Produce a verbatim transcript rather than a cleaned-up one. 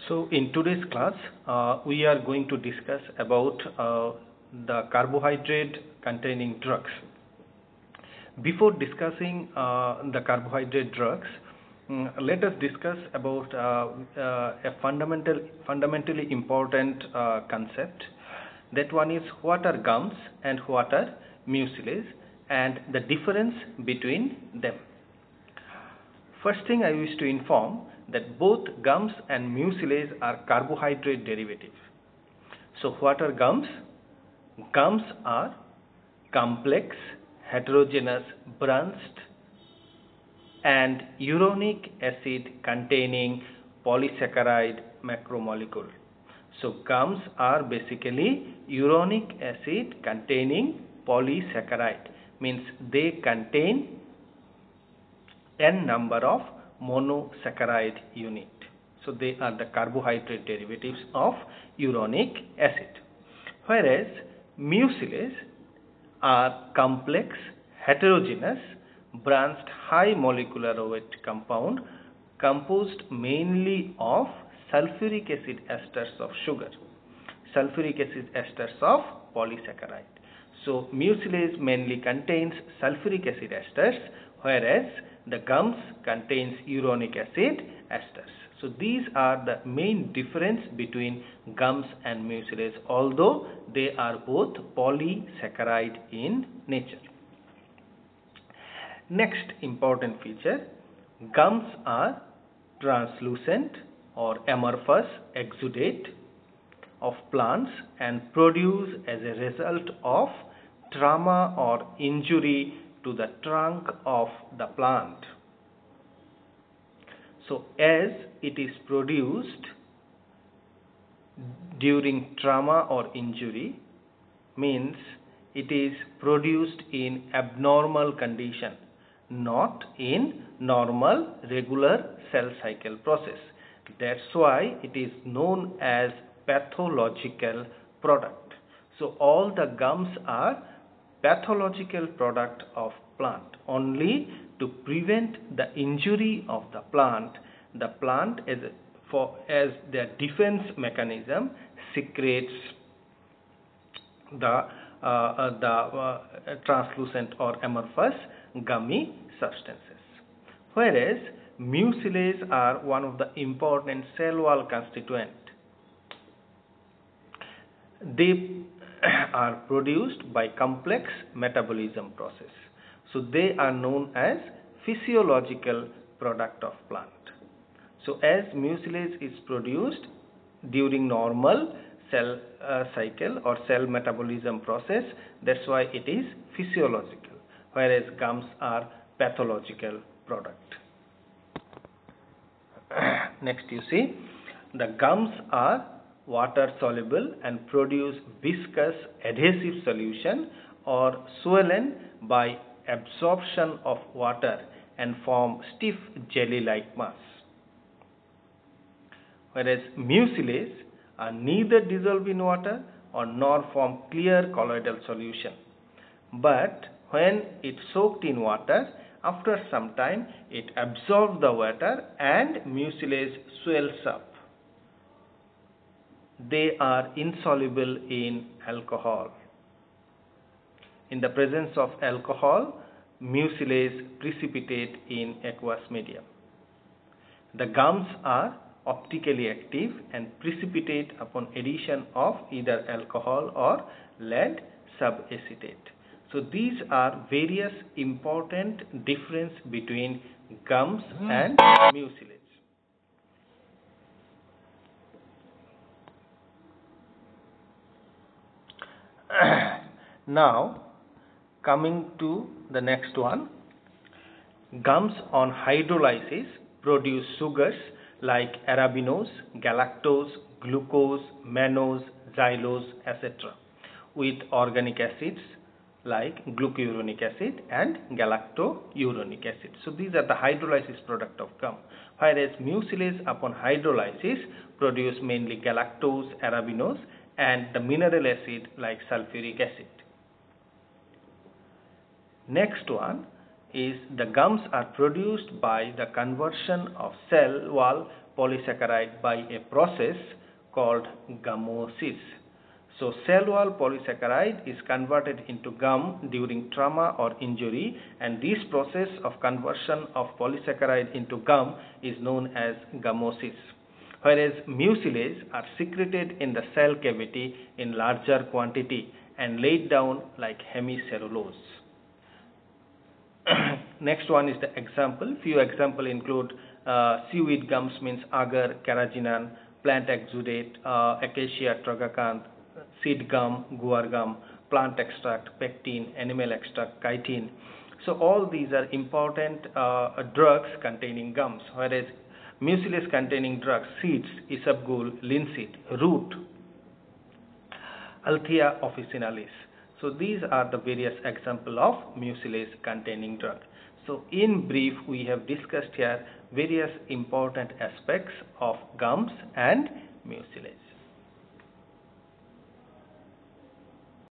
So in today's class, uh, we are going to discuss about uh, the carbohydrate containing drugs. Before discussing uh, the carbohydrate drugs, um, let us discuss about uh, uh, a fundamental, fundamentally important uh, concept. That one is what are gums and what are mucilage and the difference between them. First thing I wish to inform that both gums and mucilage are carbohydrate derivatives. So what are gums? Gums are complex, heterogeneous, branched and uronic acid containing polysaccharide macromolecule. So gums are basically uronic acid containing polysaccharide, means they contain n number of monosaccharide unit. So they are the carbohydrate derivatives of uronic acid. Whereas mucilage are complex, heterogeneous, branched high molecular weight compound composed mainly of sulfuric acid esters of sugar, sulfuric acid esters of polysaccharide. So mucilage mainly contains sulfuric acid esters, whereas the gums contains uronic acid esters. So these are the main difference between gums and mucilage, although they are both polysaccharide in nature. Next important feature, gums are translucent or amorphous exudate of plants and produce as a result of trauma or injury to the trunk of the plant. So as it is produced during trauma or injury, means it is produced in abnormal condition, not in normal regular cell cycle process. That's why it is known as pathological product. So all the gums are pathological product of plant. Only to prevent the injury of the plant, the plant as for as their defense mechanism secretes the uh, uh, the uh, translucent or amorphous gummy substances. Whereas mucilage are one of the important cell wall constituent. They are produced by complex metabolism process. So they are known as physiological product of plant. So as mucilage is produced during normal cell uh, cycle or cell metabolism process, that's why it is physiological, whereas gums are pathological product. Next you see, the gums are water soluble and produce viscous adhesive solution or swollen by absorption of water and form stiff jelly like mass. Whereas mucilage are neither dissolved in water or nor form clear colloidal solution, but when it soaked in water, after some time it absorbs the water and mucilage swells up. They are insoluble in alcohol. In the presence of alcohol, mucilage precipitate in aqueous medium. The gums are optically active and precipitate upon addition of either alcohol or lead subacetate. So these are various important difference between gums and mucilage. Now coming to the next one, gums on hydrolysis produce sugars like arabinose, galactose, glucose, mannose, xylose, et cetera with organic acids like glucuronic acid and galactouronic acid. So these are the hydrolysis product of gum. Whereas mucilage upon hydrolysis produce mainly galactose, arabinose and the mineral acid like sulfuric acid. Next one, is the gums are produced by the conversion of cell wall polysaccharide by a process called gummosis. So cell wall polysaccharide is converted into gum during trauma or injury, and this process of conversion of polysaccharide into gum is known as gummosis. Whereas mucilase are secreted in the cell cavity in larger quantity and laid down like hemicellulose. Next one is the example. Few example include uh, seaweed gums means agar, carrageenan, plant exudate, uh, acacia tragacanth, seed gum, guar gum, plant extract, pectin, animal extract, chitin. So all these are important uh, drugs containing gums, whereas mucilase containing drugs, seeds, isabgol, linseed, root, Althea officinalis. So these are the various example of mucilase containing drug. So in brief, we have discussed here various important aspects of gums and mucilase.